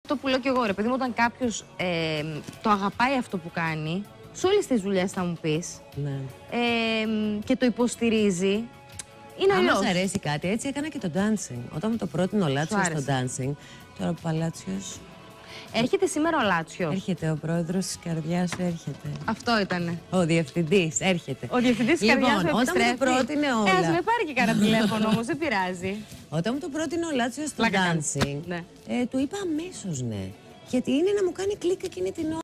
αυτό που λέω κι εγώ, ρε παιδί μου, όταν κάποιος το αγαπάει αυτό που κάνει, σε όλες τις δουλειές θα μου πεις, Ναι. και το υποστηρίζει, είναι αλλιώς. Αν μας αρέσει κάτι, έτσι έκανα και το dancing. Όταν μου το πρότεινε ο Λάτσιος στο dancing, τώρα που Παλάτσιος. Έρχεται σήμερα ο Λάτσιος. Έρχεται ο πρόεδρος της καρδιάς, έρχεται. Αυτό ήτανε. Ο διευθυντής, έρχεται. Ο διευθυντής της καρδιάς μου όταν επιστρέφει. μου το πρότεινε όλα. Ας με πάρει και κανένα τηλέφωνο όμως, δεν πειράζει. Όταν μου το πρότεινε ο Λάτσιος στο Πλάκα dancing, ναι. του είπα αμέσως ναι. Γιατί είναι να μου κάνει κλικ εκείνη την ώρα.